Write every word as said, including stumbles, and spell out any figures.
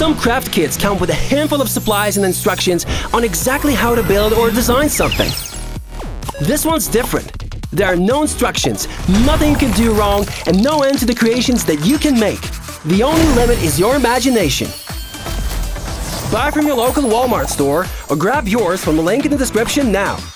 Some craft kits come with a handful of supplies and instructions on exactly how to build or design something. This one's different. There are no instructions, nothing you can do wrong, and no end to the creations that you can make. The only limit is your imagination. Buy from your local Walmart store or grab yours from the link in the description now.